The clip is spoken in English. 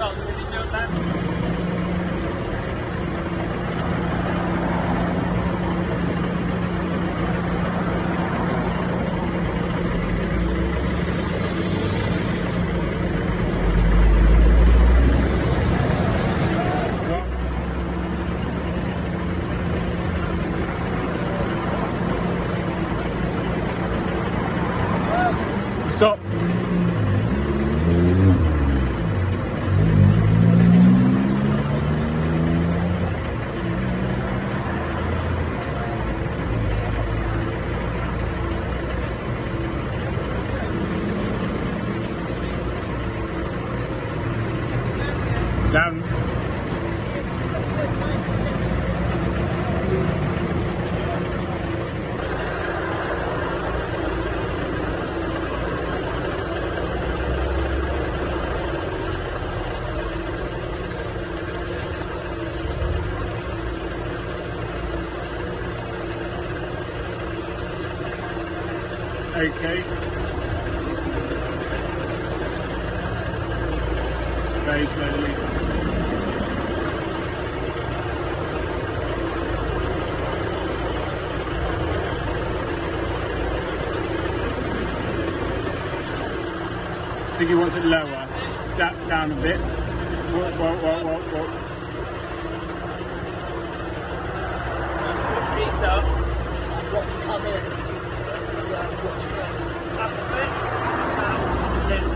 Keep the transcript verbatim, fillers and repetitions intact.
Stop the video then. Stop. Down. Okay. Very slowly. I think he wants it lower, da down a bit. Whoa, whoa, whoa, whoa, whoa. Feet up. I've got to come in. Yeah, I've got to come in. Up a bit. Down. Then